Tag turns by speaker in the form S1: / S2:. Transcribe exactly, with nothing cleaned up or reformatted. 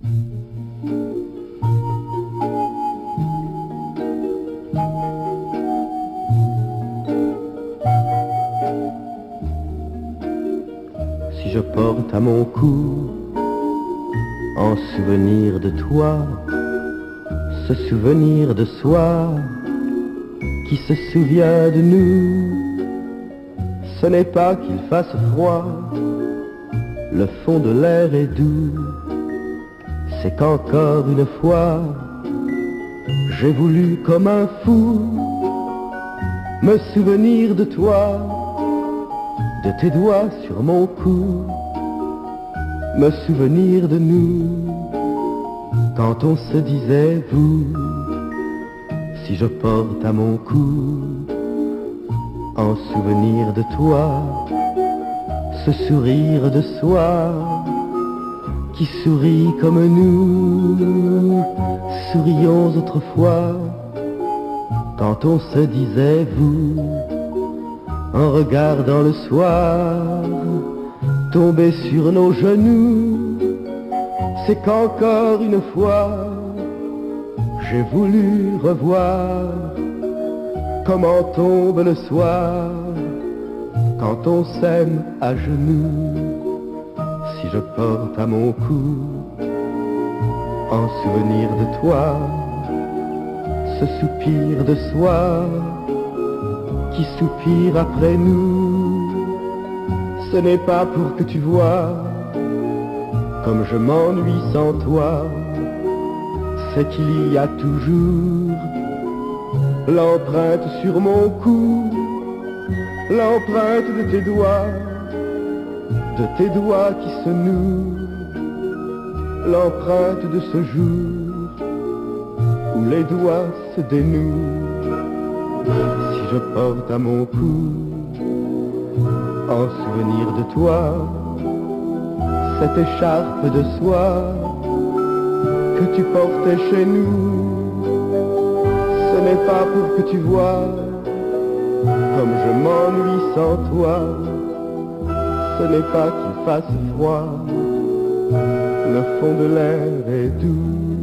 S1: Si je porte à mon cou, en souvenir de toi, ce souvenir de soi qui se souvient de nous, ce n'est pas qu'il fasse froid, le fond de l'air est doux, c'est qu'encore une fois, j'ai voulu comme un fou me souvenir de toi, de tes doigts sur mon cou, me souvenir de nous, quand on se disait vous. Si je porte à mon cou, en souvenir de toi, ce sourire de soi qui sourit comme nous sourions autrefois, quand on se disait vous, en regardant le soir tomber sur nos genoux, c'est qu'encore une fois j'ai voulu revoir comment tombe le soir quand on s'aime à genoux. Si je porte à mon cou, en souvenir de toi, ce soupir de soi qui soupire après nous, ce n'est pas pour que tu vois comme je m'ennuie sans toi, c'est qu'il y a toujours l'empreinte sur mon cou, l'empreinte de tes doigts, de tes doigts qui se nouent, l'empreinte de ce jour où les doigts se dénouent. Si je porte à mon cou, en souvenir de toi, cette écharpe de soie que tu portais chez nous, ce n'est pas pour que tu vois comme je m'ennuie sans toi, ce n'est pas qu'il fasse froid, le fond de l'air est doux.